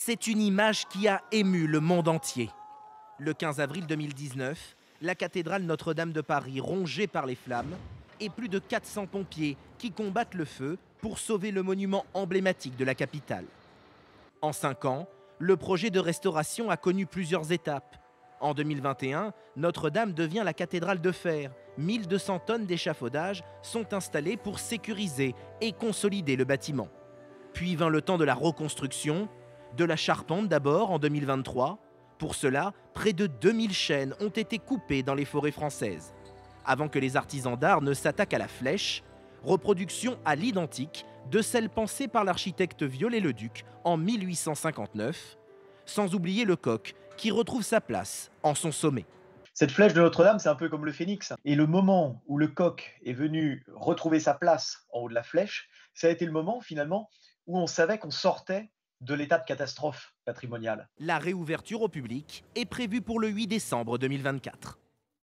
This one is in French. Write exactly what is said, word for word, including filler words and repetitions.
C'est une image qui a ému le monde entier. Le quinze avril deux mille dix-neuf, la cathédrale Notre-Dame de Paris rongée par les flammes et plus de quatre cents pompiers qui combattent le feu pour sauver le monument emblématique de la capitale. En cinq ans, le projet de restauration a connu plusieurs étapes. En deux mille vingt et un, Notre-Dame devient la cathédrale de fer. mille deux cents tonnes d'échafaudage sont installées pour sécuriser et consolider le bâtiment. Puis vint le temps de la reconstruction, de la charpente d'abord en deux mille vingt-trois. Pour cela, près de deux mille chênes ont été coupés dans les forêts françaises. Avant que les artisans d'art ne s'attaquent à la flèche, reproduction à l'identique de celle pensée par l'architecte Viollet-le-Duc en mille huit cent cinquante-neuf, sans oublier le coq qui retrouve sa place en son sommet. Cette flèche de Notre-Dame, c'est un peu comme le phénix. Et le moment où le coq est venu retrouver sa place en haut de la flèche, ça a été le moment finalement où on savait qu'on sortait de l'état de catastrophe patrimoniale. La réouverture au public est prévue pour le huit décembre deux mille vingt-quatre.